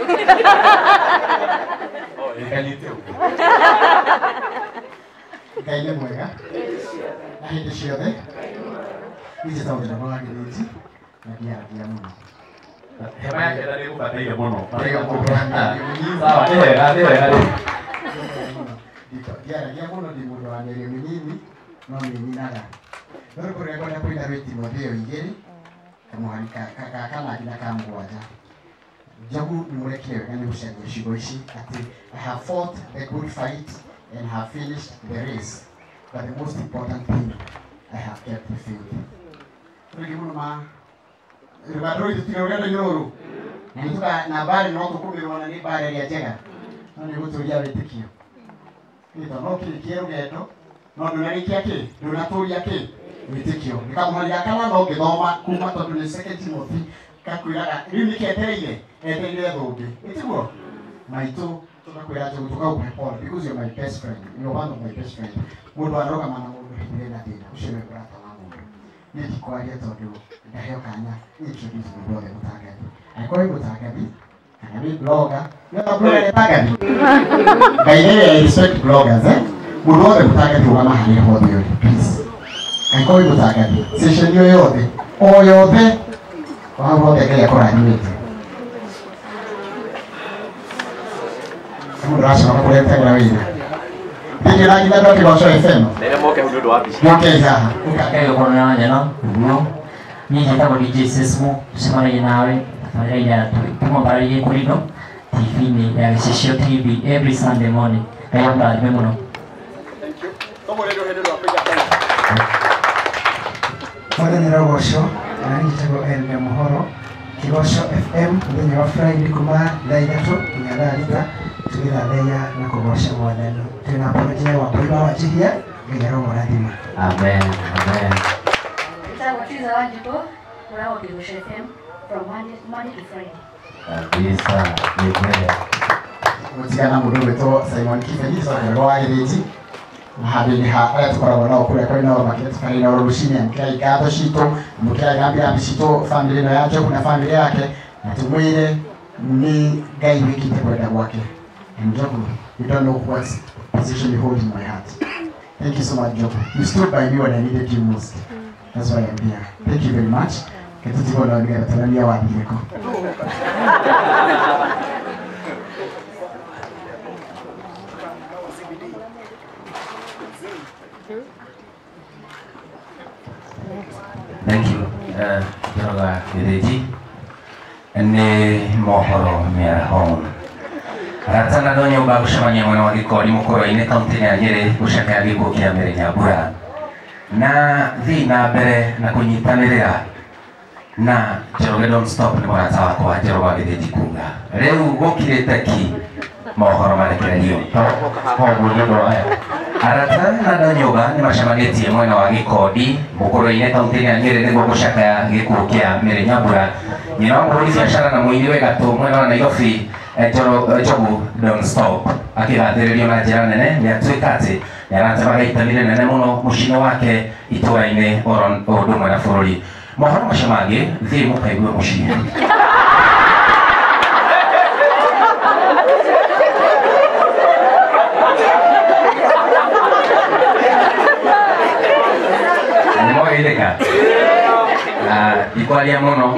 Ekalite uko. Kaile mwega. Na hindi ciothe. Hizi tau ndio kwa ngiriti. Na kia muno. Hema yake ndio kupatia muno. Patia muno. Sawa, ndio. Dia muno ndi mundu wa Nyeri munini no mininaga. Ndio kuri kwenda kwenda weti modeo igeri. Kamuhanika kana kina kamgwaja. Jabu nimwekea yani ushaje shigo ishi ati I have fought a good fight and have finished the race. But the most important thing, I have kept the faith. Rigi muno ma ribadro itikawenda nyoro. Nituka na bari no tukumirwana ni bari ya jega. Nani guturia wetikio. Ito no kiero geto. No ndunari kiake, ndunaturia ke. Wetikio. Nikamuharia kana no githoma kuma tondu ni second Timothy kakwiraga riu niketereire etereire thungi. Itiguo. Maito tukakwira ati tukaupe Paul because you're my best friend. You're one of my best friends. Mundu aroga mana mundu hindire na thina. Ucio we brata wa mundu. Ni kwaria tondu ndaheo kanya introduce mundu othe mutangati. Aikoi mutangati. Kana ni blogger. You're a blogger mutangati. I respect bloggers Mundu othe mutangati wa mahali hothe yothe. Please. Aikoi mutangati. Session yoyothe. O yothe. Wa wote kaya kora nimete. Mundu rasho nakuleta kwa wina. Ndio na kila ndoto kwa FM. Ndio moke hududu wapi? Moke zaha. Ukakayo kwa nanya no. No. Ni hata kwa DJ Sesmo, semana inawe. Tafadhali ila tumombarije kulino. TV ni ya Shisho TV every Sunday morning. Kaya mba memono. Thank you. Tomo leo hedo apiga sana. Mwana nirogosho, ananitago Elme Mohoro. Kigosho FM ndenye wa Friday kuma daidatu nyadalita tugira leya na kugosha mwaneno. Tunapojea wa baba wa jihia ngero mwadima. Amen. Amen. Tutawakiza wajibu kwa Kigosho FM from Monday to Friday. Kabisa, ni kweli. Mutigana mundu weto Simon Kibe ni sasa ndio wairiti. Habili haya tukoragwo nao kule kwa ina market kali na rushini mkia ikato shito mkia gambia shito family na yake kuna familia yake na tumwire ni gai wiki kwenda kwake. Njoroge, you don't know what position you hold in my heart. Thank you so much, Njoroge. You stood by me when I needed you most. That's why I'm here. Thank you very much. Ketutiko na ngera tanania wa ndiko. Thank you, Njoroge Githinji. Ni mohoro mea home. Ratana donyo bagushimanya mwana wa gikori mukoro ine kaunti ya Nyeri gushaka giko kia mbere Nyambura. Na thi na mbere na kunyitanirira na Njoroge don't stop ni mwana wako wa Njoroge Githinji kuga. Reu gukirite ki mohoro marekererio. Ho mundo aya. Aratana donyo ni mashamaneti mwana wa gikodi mukoro ine kaunti ya Nyeri ni gushaka giko kia mbere Nyambura. Nyinawangu huli biashara na muiliwe gato mwana wa Nairobi Njoroge don't stop akigathiririo na njira nene ni atuikati ni aratemaga itamire nene muno mushino wake itura-ini ondo mwe na bururi mohoro macio mangi thii mukaigue muciĩ nimogeithĩka ikwaria muno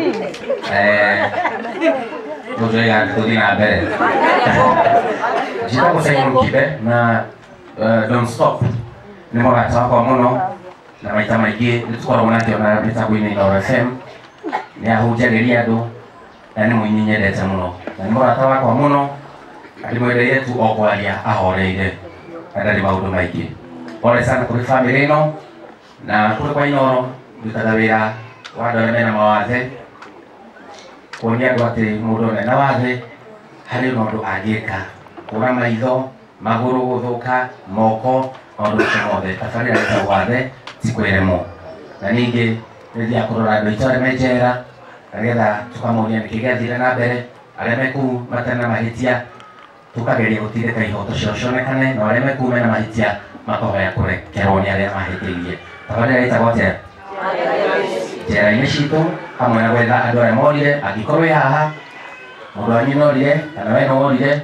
Njoroge tuthi na mbere. Njitagwo Simon Kibe na don't stop ni mũrata wakwa mũno na maita maingĩ nĩtũkoragwo nake ona mĩtambo-inĩ ya FM nĩahunjagĩria andũ na nĩ mũini nyendete mũno na nĩ mũrata wakwa mũno ndĩmwendeire tu o kwaria ahoreire na ndarĩ maũndũ maingĩ. Pole sana kũrĩ famĩlĩ ĩno na kũrĩ kwa Inoro ndutaga wĩra wa andũ arĩa mena mawathe kuonia andũ atĩ mũndũ na wathe harĩ maũndũ angĩka kũra maitho magũrũ gũthũka moko maũndũ macio mothe tabarĩra ĩtagwo wathe ti kwĩremwo na ningĩ nĩthiaga kũrora andũ aitũ arĩa me njera nĩgetha tũkamonia nĩkĩ gĩathire na mbere arĩa me kũu matarĩ na mahĩtia tukageria gũtindĩka ihoto ciao cionekane na arĩa me kũu mena mahĩtia makahoya kũrekerwo nĩ arĩa mahĩtĩirie. Tabarĩra ĩtagwo atĩa? Njĩra-inĩ citũ hamwe na gwetha andũ arĩa morire angĩkorwo ĩ haha Murani no rie, kana no rie.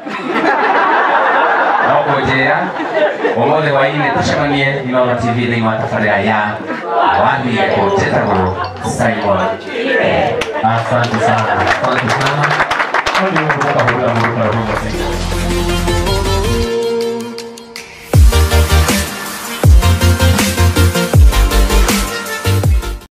Ako jera, omole wa ile tuchamanie Inoro TV ni matafadhali ya awali ko tetaro Simon Kibe. Asante sana. Asante sana. Hadi mkuka hula mkuka hula.